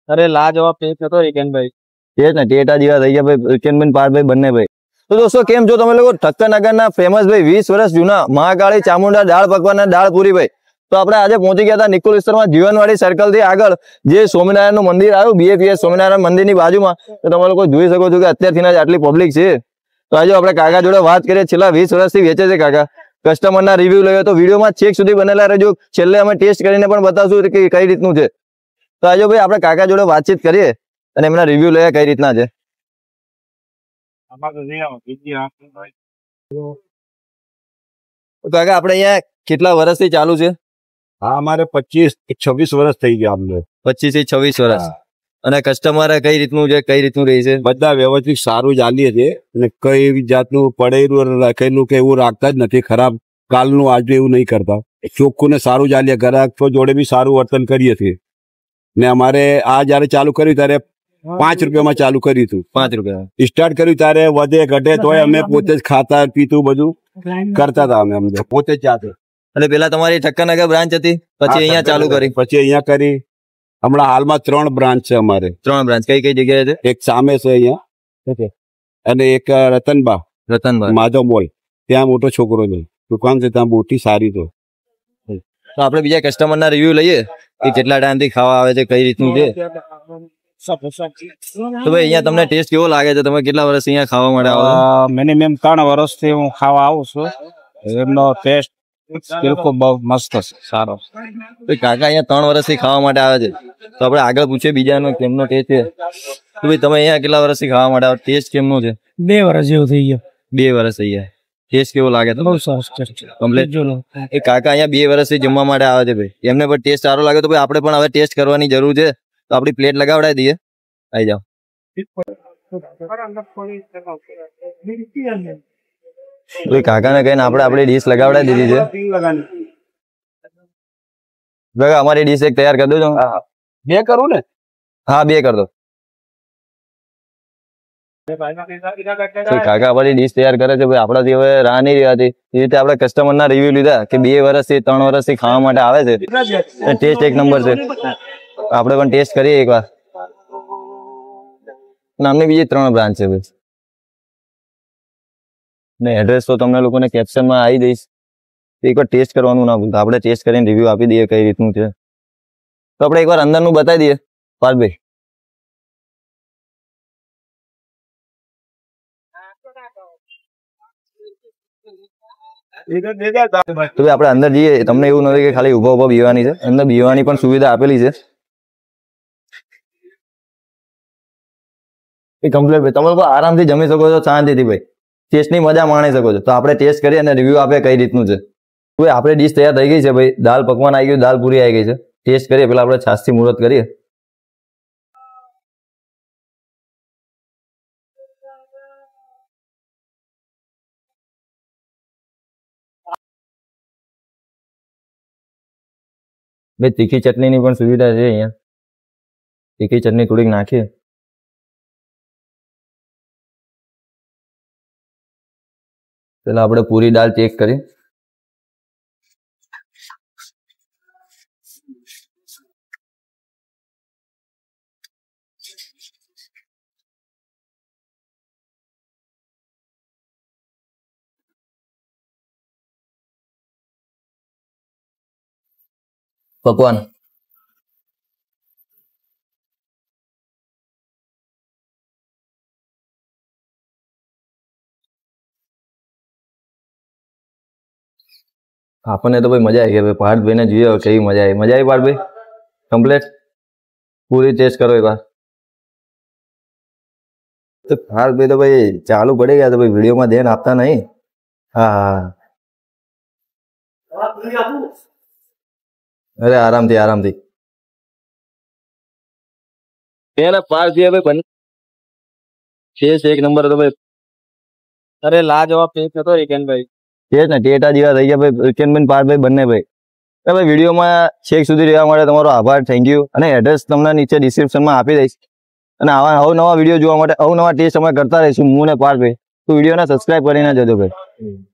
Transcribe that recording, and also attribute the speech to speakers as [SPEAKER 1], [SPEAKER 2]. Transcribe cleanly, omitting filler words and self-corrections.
[SPEAKER 1] અરે લાજવાબ પેચ હતો હિકેનભાઈ.
[SPEAKER 2] એ જ ને ટેટા જેવા થઈ ગયા ભાઈ હિકેનભાઈ પાર્થભાઈ બંને ભાઈ. તો દોસ્તો કેમ છો તમે લોકો? ઠક્કરનગરના ફેમસ ભાઈ 20 વર્ષ જૂના મહાકાળી ચામુંડા દાળ પકવાન અને દાળ પૂરી ભાઈ. તો આપણે આજે પહોંચી ગયા હતા નિકોલ વિસ્તારમાં જીવનવાડી સર્કલ થી આગળ જે સ્વામિનારાયણ નું મંદિર આવ્યું BAPS સ્વામિનારાયણ મંદિર ની બાજુમાં. તો તમે લોકો જોઈ શકો છો કે અત્યારથી જ આટલી પબ્લિક છે. તો આજે આપણે કાકા જોડે વાત કરીએ. છેલ્લા 20 વર્ષથી વેચે છે કાકા. કસ્ટમરના રિવ્યુ લઈએ તો વિડીયોમાં છેક સુધી બનેલા રહેજો. છેલ્લે અમે ટેસ્ટ કરીને પણ બતાવશું કે કઈ રીતનું છે. તો આજે ભાઈ આપણે કાકા જોડે વાતચીત કરીએ અને એમના રિવ્યુ લઈએ કઈ રીતના છે. કાકા આપણે અહીંયા કેટલા વર્ષથી ચાલુ છે?
[SPEAKER 3] હા, અમારે 25-26 વર્ષ થઈ ગયા. અમને
[SPEAKER 2] 25 થી 26 વર્ષ. અને કસ્ટમર કઈ રીતનું છે, કઈ રીતનું રહી છે?
[SPEAKER 3] બધા વ્યવસ્થિત સારું ચાલીએ છે અને કઈ એવી જાતનું પડેલું રાખેલું કે એવું રાખતા જ નથી. ખરાબ કાલનું આજે એવું નહીં કરતા. ચોખ્ખું ને સારું ચાલીએ. ગ્રાહક જોડે બી સારું વર્તન કરીએ છીએ. ને અમારે આ જયારે ચાલુ કર્યું ત્યારે 5 રૂપિયામાં ચાલુ કર્યું હતું.
[SPEAKER 2] 5 રૂપિયા
[SPEAKER 3] સ્ટાર્ટ કર્યું ત્યારે વધે ઘટે તોય અમે પોતે જ ખાતા પીતું બધું કરતા હતા. અમે પોતે જ જાતે.
[SPEAKER 2] એટલે પેલા તમારી ઠક્કરનગર બ્રાન્ચ હતી, પછી અહીંયા ચાલુ કરી,
[SPEAKER 3] પછી અહીંયા કરી. હમણાં હાલમાં 3 બ્રાન્ચ છે અમારે.
[SPEAKER 2] 3 બ્રાન્ચ કઈ કઈ જગ્યાએ છે?
[SPEAKER 3] એક સામે છે અહીંયા અને એક રતનબા માધવ મોલ ત્યાં મોટો છોકરો છે દુકાન છે ત્યાં મોટી સારી. તો
[SPEAKER 2] આપણે બીજા કસ્ટમર ના રિવ્યુ લઈએ કે કેટલા ટાઈમ થી ખાવા આવે છે, કઈ રીતનું છે. તો ભાઈ અહીંયા તમને ટેસ્ટ કેવો લાગે છે? તમે કેટલા વર્ષ અહીંયા ખાવા માટે આવો?
[SPEAKER 1] મિનિમમ 3 વર્ષથી હું ખાવા આવું છું. એમનો ટેસ્ટ બિલકુલ બહુ મસ્ત છે, સારો.
[SPEAKER 2] કાકા અહીંયા 3 વર્ષથી ખાવા માટે આવે છે. તો આપણે આગળ પૂછીએ બીજાનો કેમનો ટેસ્ટ છે. તો ભાઈ તમે અહીંયા કેટલા વર્ષથી ખાવા માટે આવો? ટેસ્ટ કેમનો છે?
[SPEAKER 1] 2 વર્ષ જેવું થઈ ગયું.
[SPEAKER 2] 2 વર્ષ થઈ ગયા. ટેસ્ટ કેવો લાગે?
[SPEAKER 1] બહુ સરસ
[SPEAKER 2] કમ્પ્લીટ. એ કાકા અહીંયા 2 વર્ષથી જમવા માટે આવે છે ભાઈ. એમને પણ ટેસ્ટ સારો લાગે તો ભાઈ આપણે પણ હવે ટેસ્ટ કરવાની જરૂર છે. તો આપણી પ્લેટ લગાવડાવી દઈએ. આવી જાઓ. કાકાને કહીને આપણે આપણી ડીશ લગાવડાવી દીધી છે. અમારી ડીશ એક તૈયાર કરી દો.
[SPEAKER 3] 2 કરું ને?
[SPEAKER 2] હા 2 કરી દો. કાકા આપણી ડીશ તૈયાર કરે છે ભાઈ. આપણાથી હવે રાહ નહીં રહેવાતી. એ રીતે આપણે કસ્ટમર ના રિવ્યુ લીધા કે 2 વર્ષથી 3 વર્ષથી ખાવા માટે આવે છે. ટેસ્ટ એક નંબર છે. આપણે પણ ટેસ્ટ કરીએ એકવાર. નામની બીજી 3 બ્રાન્ચ છે ભાઈ. ને એડ્રેસ તો તમને લોકોને કેપ્શનમાં આવી દઈશ. એકવાર ટેસ્ટ કરવાનું ના ભૂલતા. આપણે ટેસ્ટ કરીને રિવ્યુ આપી દઈએ કઈ રીતનું છે. તો આપણે એકવાર અંદરનું બતાવી દઈએ પાર્થભાઈ. તો આપણે અંદર જઈએ. તમને એવું નથી કે ખાલી ઉભા ઉભા બીવાની છે. અંદર બીવાની પણ સુવિધા આપેલી છે. એ કમ્પ્લીટ ભાઈ. તમે લોકો આરામથી જમી શકો છો શાંતિથી ભાઈ. ટેસ્ટની મજા માણી શકો છો. તો આપણે ટેસ્ટ કરીએ અને રિવ્યુ આપે કઈ રીતનું છે. તો આપણે ડીશ તૈયાર થઈ ગઈ છે ભાઈ. દાલ પકવાન આવી ગયું, દાલ પૂરી આવી ગઈ છે. ટેસ્ટ કરીએ પેલા આપણે છાશથી મુહૂર્ત કરીએ. ભાઈ તીખી ચટણીની પણ સુવિધા છે અહીંયા. તીખી ચટણી થોડીક નાખીએ. પેલા આપણે પૂરી દાળ ચેક કરી. પકવાન આપણને તો ભાઈ મજા આવી ગઈ. પાર્થભાઈ ને જોઈએ કેવી મજા આવી. મજા આવી પાર્થભાઈ? કમ્પ્લીટ પૂરી ટેસ્ટ કરો એકવાર. તો પાર્થભાઈ તો ભાઈ ચાલુ પડી ગયા. તો ભાઈ વિડીયોમાં ધ્યાન આપતા નહીં. હા અરે આરામથી આરામથી. એક નંબર હતો ભાઈ.
[SPEAKER 1] અરે લાજવાબ પેચ હતો હિકેનભાઈ.
[SPEAKER 2] એ જ ને ટેટા જેવા થઈ ગયા ભાઈ હિકેનભાઈ પાર્થભાઈ બંને ભાઈ. ભાઈ વિડીયોમાં છેક સુધી રહેવા માટે તમારો આભાર. Thank you. અને એડ્રેસ તમને નીચે ડિસ્ક્રિપ્શનમાં આપી દઈશ. અને આવા અવનવા વિડીયો જોવા માટે અવનવા ટેસ્ટ અમે કરતા રહીશું હું ને પાર્થભાઈ. તો વિડીયોને સબસ્ક્રાઈબ કરીને જજો ભાઈ.